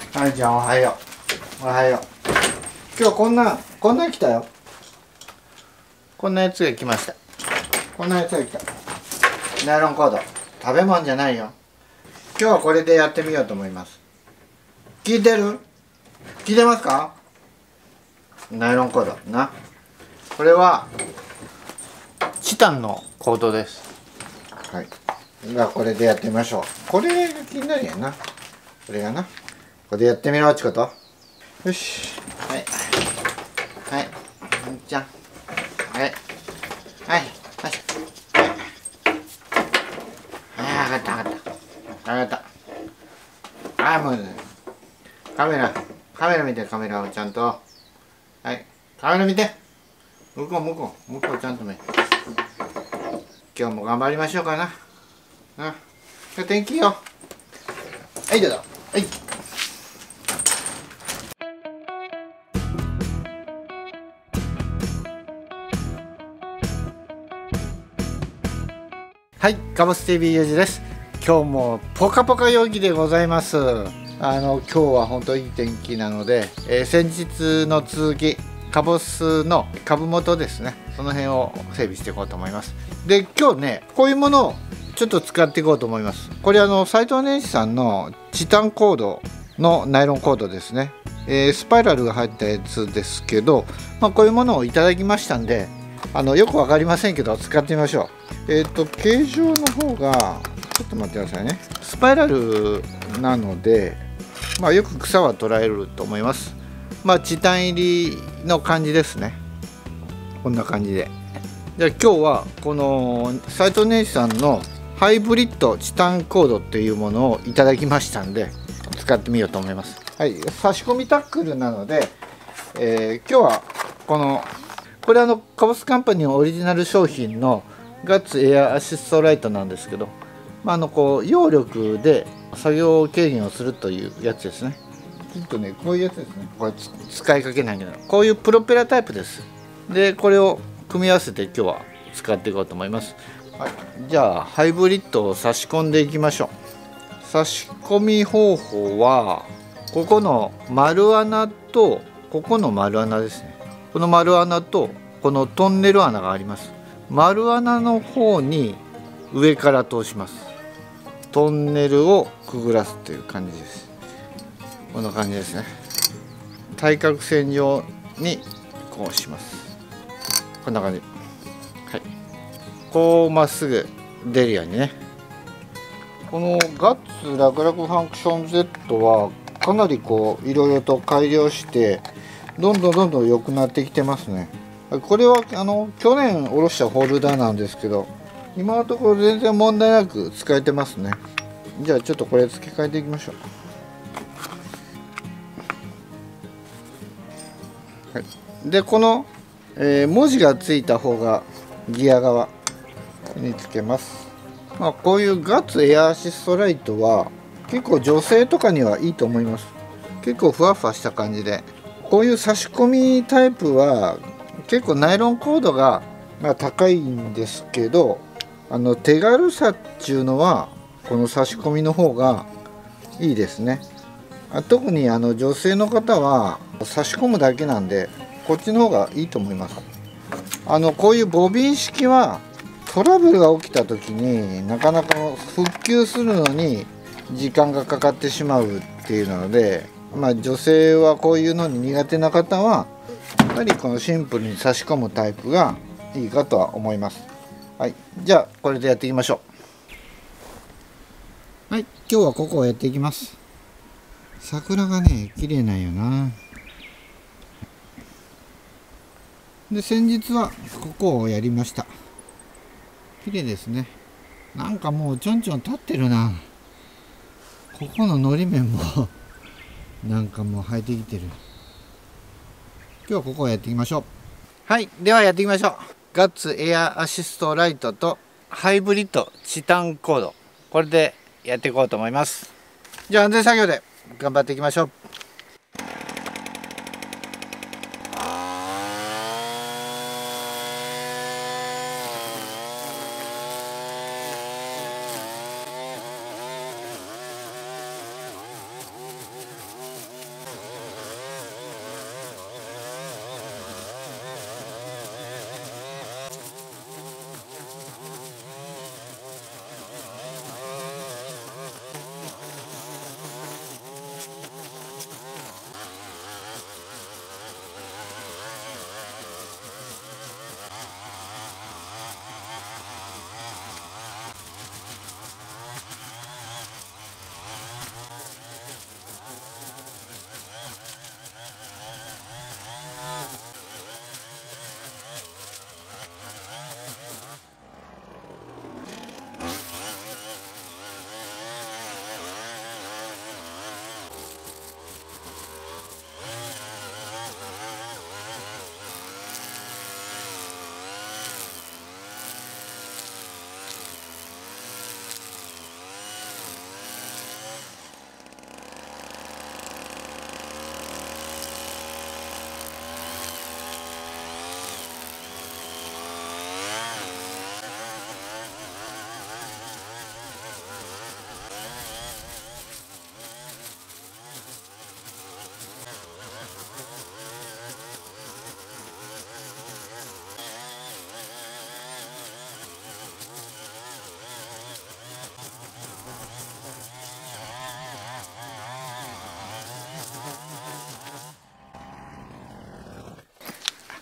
はい、じゃあおはよう。おはよう。今日こんな来たよ。こんなやつが来ました。こんなやつが来た。ナイロンコード。食べ物じゃないよ。今日はこれでやってみようと思います。聞いてる？聞いてますか？ナイロンコードな。これはチタンのコードです。はい。じゃあこれでやってみましょう。これが気になるやんな。これがな。これでやってみろってこと。よし。はい。はい。じゃん。はい。はい。はい。はい。上がった。上がった。はい、もう、カメラ見て、カメラをちゃんと。はい。カメラ見て。向こうちゃんと見て。今日も頑張りましょうかな。今日天気よ。はい、どうぞ。はい。はい、カボス TV ゆうじです。今日もポカポカ陽気でございます。今日は本当いい天気なので、先日の続き、カボスの株元ですね、その辺を整備していこうと思います。で、今日ね、こういうものをちょっと使っていこうと思います。これ斉藤年始さんのチタンコードのナイロンコードですね。スパイラルが入ったやつですけど、こういうものをいただきましたんで、よく分かりませんけど使ってみましょう。形状の方がちょっと待ってくださいね。スパイラルなので、よく草は捉えると思います。チタン入りの感じですね。こんな感じで。じゃあ今日はこの斉藤年始さんのハイブリッドチタンコードっていうものをいただきましたんで使ってみようと思います。はい、差し込みタックルなので、今日はこれカボスカンパニーのオリジナル商品のガッツエアアシストライトなんですけど、揚力で作業軽減をするというやつですね。ちょっとね、こういうやつですね。これ使いかけないけど、こういうプロペラタイプです。で、これを組み合わせて今日は使っていこうと思います。はい、じゃあハイブリッドを差し込んでいきましょう。差し込み方法はここの丸穴とここの丸穴ですね。この丸穴とこのトンネル穴があります。丸穴の方に上から通します。トンネルをくぐらすという感じです。こんな感じですね。対角線上にこうします。こんな感じ。はい。こうまっすぐ出るようにね。このガッツラクラクファンクション Z はかなりいろいろと改良してどんどん良くなってきてますね。これは去年おろしたホルダーなんですけど、今のところ全然問題なく使えてますね。じゃあちょっとこれ付け替えていきましょう。はい、でこの、文字がついた方がギア側につけます。こういうガッツエアアシストライトは結構女性とかにはいいと思います。結構ふわふわした感じで、こういう差し込みタイプは結構ナイロンコードが高いんですけど、手軽さっていうのはこの差し込みの方がいいですね。特に女性の方は差し込むだけなんでこっちの方がいいと思います。こういうボビン式はトラブルが起きた時になかなか復旧するのに時間がかかってしまうっていうので、女性はこういうのに苦手な方はやはりこのシンプルに差し込むタイプがいいかとは思います。はい、じゃあこれでやっていきましょう。はい、今日はここをやっていきます。桜がね綺麗なんよな。で先日はここをやりました。綺麗ですね。なんかもうちょんちょん立ってるな。ここののり面もなんかもう生えてきてる。今日はここをやっていきましょう。はい、ではやっていきましょう。ガッツエアアシストライトとハイブリッドチタンコード、これでやっていこうと思います。じゃあ安全作業で頑張っていきましょう。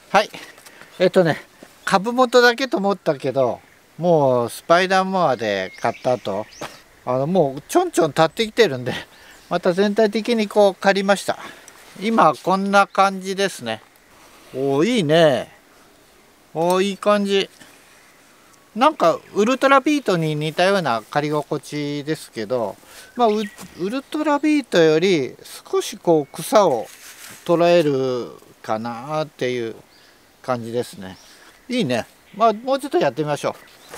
はい。株元だけと思ったけど、もうスパイダーモアで買った後、もうちょんちょん立ってきてるんで、また全体的にこう借りました。今こんな感じですね。おー、いいね。おー、いい感じ。なんかウルトラビートに似たような借り心地ですけど、まあ、ウルトラビートより少しこう草を捉えるかなっていう感じですね。いいね。まあもうちょっとやってみましょう。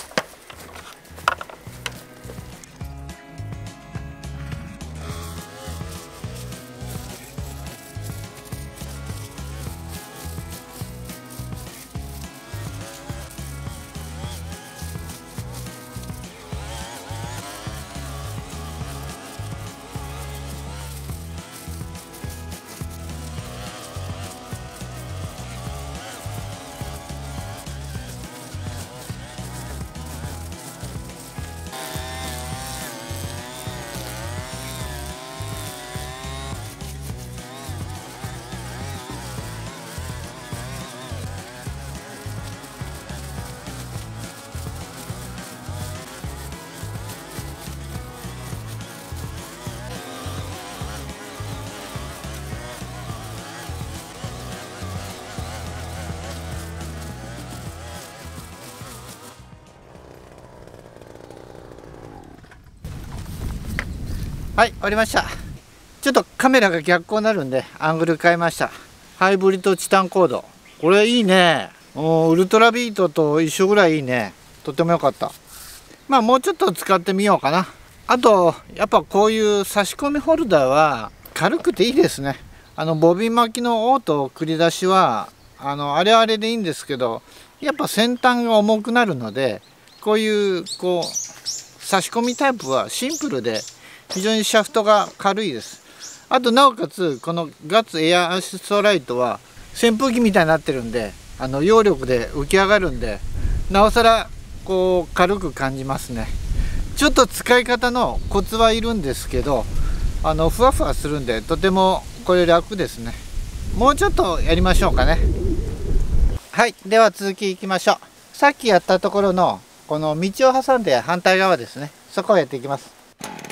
はい、終わりました。ちょっとカメラが逆光になるんでアングル変えました。ハイブリッドチタンコード、これいいね。ウルトラビートと一緒ぐらいいいね。とても良かった。まあもうちょっと使ってみようかな。あとやっぱこういう差し込みホルダーは軽くていいですね。ボビン巻きのオート繰り出しはあれはあれでいいんですけど、やっぱ先端が重くなるので、こういうこう差し込みタイプはシンプルで非常にシャフトが軽いです。あとなおかつこのガッツエアアシストライトは扇風機みたいになってるんで、揚力で浮き上がるんで、なおさらこう軽く感じますね。ちょっと使い方のコツはいるんですけど、ふわふわするんでとてもこれ楽ですね。もうちょっとやりましょうかね。はい、では続きいきましょう。さっきやったところのこの道を挟んで反対側ですね、そこをやっていきます。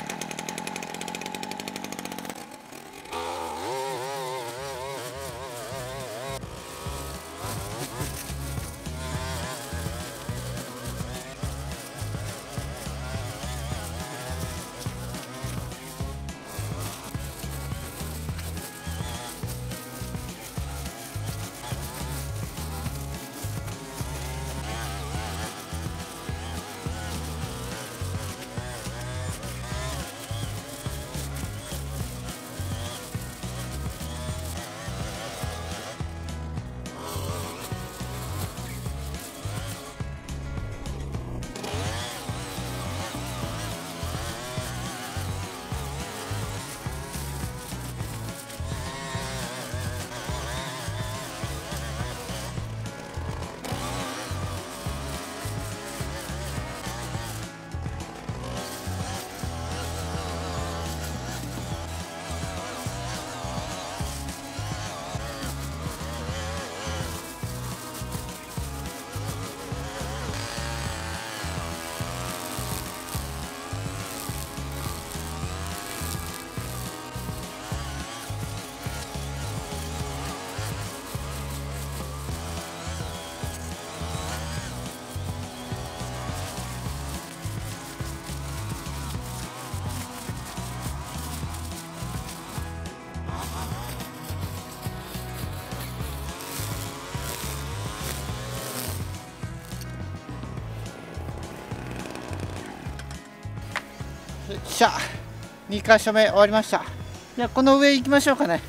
よっしゃ、2箇所目終わりました。じゃあこの上行きましょうかね。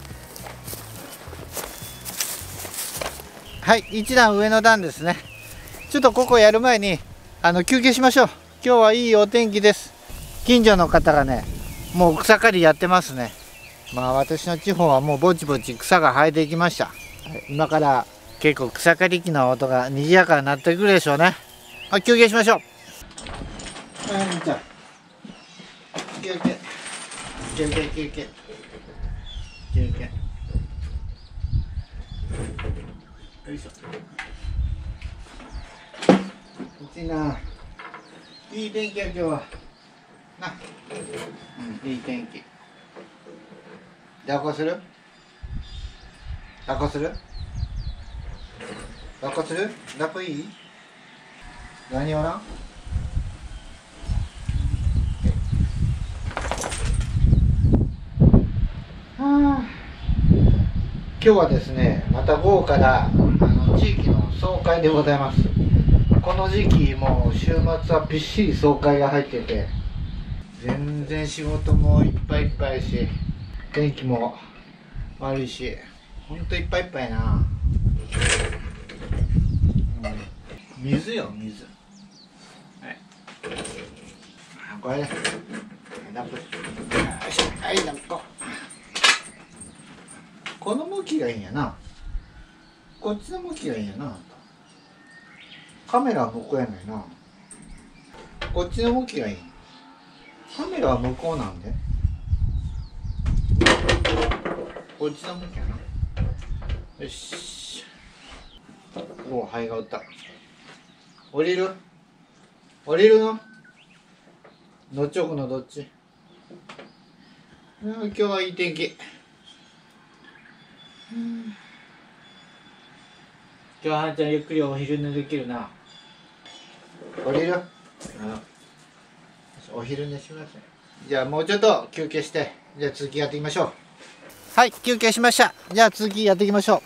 はい、1段上の段ですね。ちょっとここやる前に休憩しましょう。今日はいいお天気です。近所の方がね、もう草刈りやってますね。まあ私の地方はもうぼちぼち草が生えてきました。今から結構草刈り機の音が賑やかになってくるでしょうね。休憩しましょう。じゃあ休憩休憩休憩休憩。 よいしょ。うちな、いい天気や今日はな。うん、いい天気。抱っこする？抱っこする？抱っこする？抱っこいい？何おらん？今日はですね、また午後から地域の総会でございます。この時期もう週末はびっしり総会が入ってて、全然仕事もいっぱいいっぱいし、天気も悪いし、ほんといっぱいいっぱいな。水よ、水。はい。これね。ラップ。よいしょ。はい、ラップ。この向きがいいんやな。こっちの向きがいいんやな。カメラは向こうやないな。こっちの向きがいい。カメラは向こうなんで。こっちの向きやな。よし。おお、灰が打った。降りる？降りるの？どっち置くの？どっち？今日はいい天気。今日ははんちゃんゆっくりお昼寝できるな。降りる？お昼寝しません。じゃあもうちょっと休憩して、じゃあ続きやっていきましょう。はい、休憩しました。じゃあ続きやっていきましょう。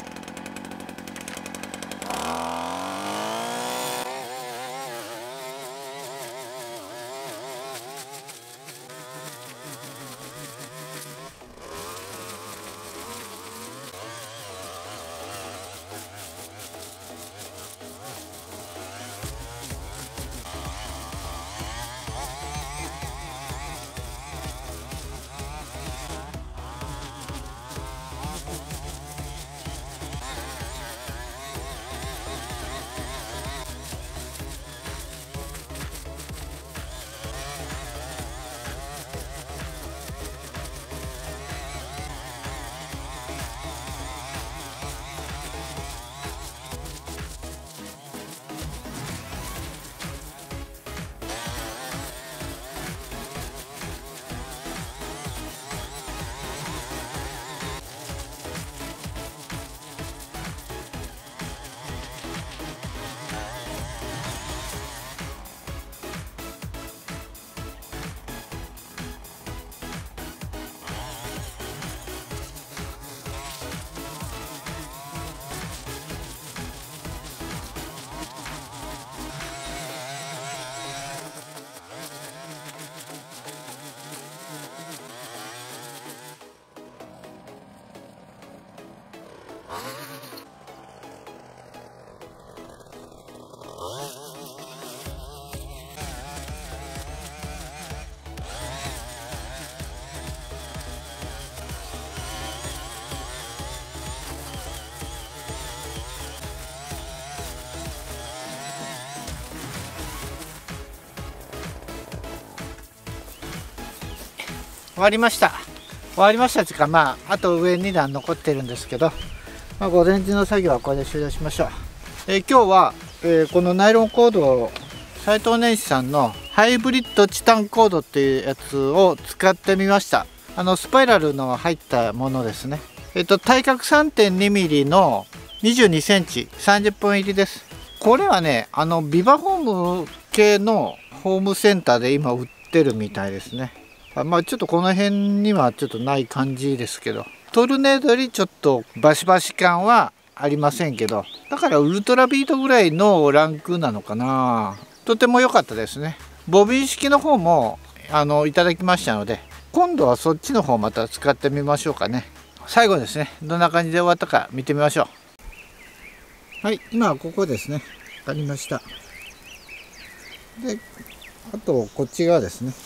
終わりました。終わりましたっていうか、あと上2段残ってるんですけど、午前中の作業はこれで終了しましょう。今日は、このナイロンコードを斉藤年始さんのハイブリッドチタンコードっていうやつを使ってみました。スパイラルの入ったものですね。対角 3.2mm の22センチ30本入りです。これはね、ビバホーム系のホームセンターで今売ってるみたいですね。ちょっとこの辺にはちょっとない感じですけど、トルネードよりちょっとバシバシ感はありませんけど、だからウルトラビートぐらいのランクなのかな。とても良かったですね。ボビン式の方もいただきましたので、今度はそっちの方また使ってみましょうかね。最後ですね、どんな感じで終わったか見てみましょう。はい、今はここですね。ありました。で、あとこっち側ですね。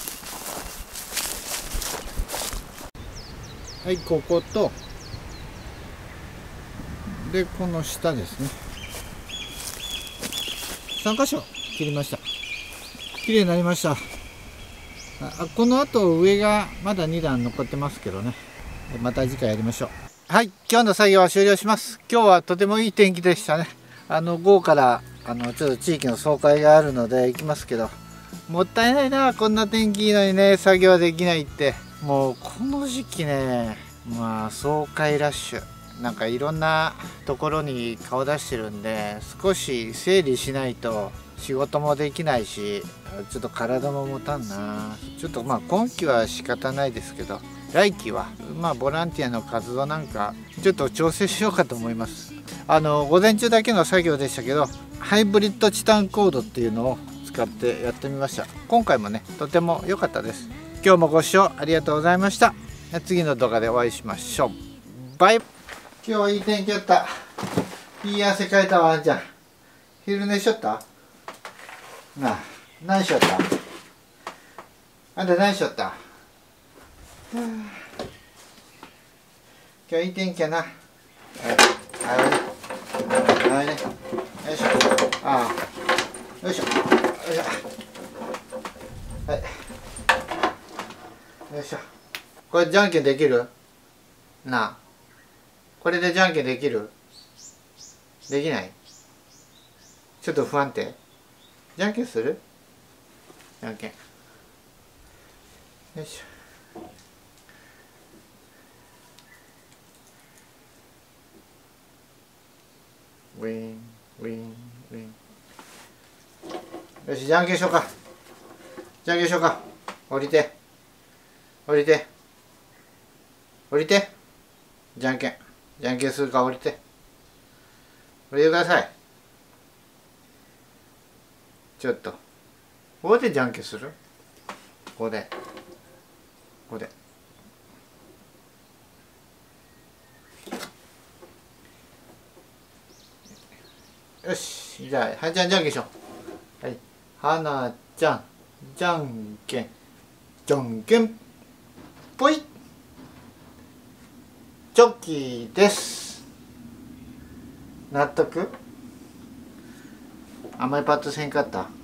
はい、こことでこの下ですね。3箇所切りました。綺麗になりました。この後上がまだ2段残ってますけどね。また次回やりましょう。 はい、今日の作業は終了します。今日はとてもいい天気でしたね。午後からちょっと地域の総会があるので行きますけど、もったいないな、こんな天気いいのにね、作業できないって。もうこの時期ね、まあ総会ラッシュ、なんかいろんなところに顔出してるんで、少し整理しないと仕事もできないし、ちょっと体も持たんな。ちょっとまあ今期は仕方ないですけど、来期はまあボランティアの活動なんかちょっと調整しようかと思います。午前中だけの作業でしたけど、ハイブリッドチタンコードっていうのを使ってやってみました。今回もね、とても良かったです。今日もご視聴ありがとうございました。次の動画でお会いしましょう。バイ。今日はいい天気やった。いい汗かいたわ。あんちゃん昼寝しとった？なあ、何しよった？あんた何しよった？今日いい天気やな。はい、はいね。よいしょ。ああ。よいしょ。よいしょ。はい。よいしょ。これじゃんけんできる？なあ。これでじゃんけんできる？できない？ちょっと不安定？じゃんけんする？じゃんけん。よいしょ。ウィンウィンウィン。よし、じゃんけんしようか。じゃんけんしようか。降りて降りて降りて。じゃんけんするか。降りてください。ちょっとここでじゃんけんする？ここでよし、じゃあ、はい、じゃんけんしよう。はい、はなちゃん、じゃんけん、ぽい。チョキです。納得？あんまりパッとせんかった？